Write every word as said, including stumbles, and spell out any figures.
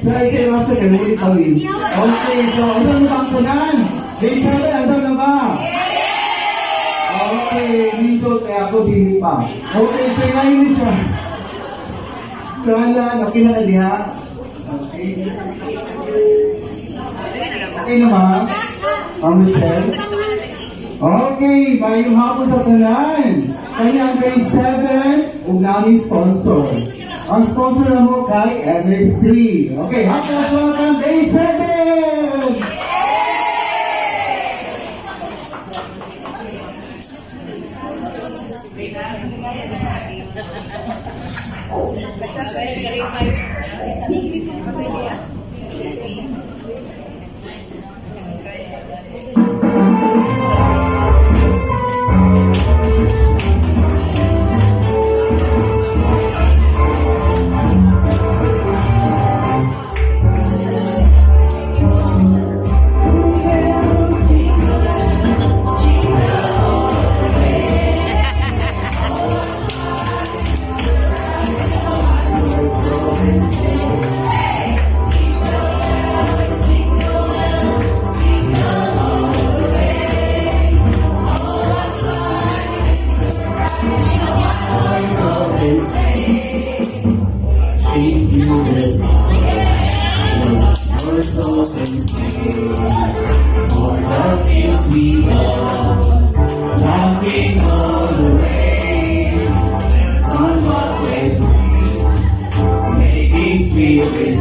So, ito yung master, kaya ulit pa rin. Okay, so, hanggang mo ang tanan? Day seven, hanggang na ba? Okay, dito, kaya ako dili pa. Okay, so ngayon siya. So, hala, okay na ka diha? Okay. Okay naman? Ma'am Michelle? Okay, mayong hapon sa tanan. Kanya ang grade seven, ug nami sponsor. Ang sponsor na mo kay M S three. Okay, happy welcome day seven! We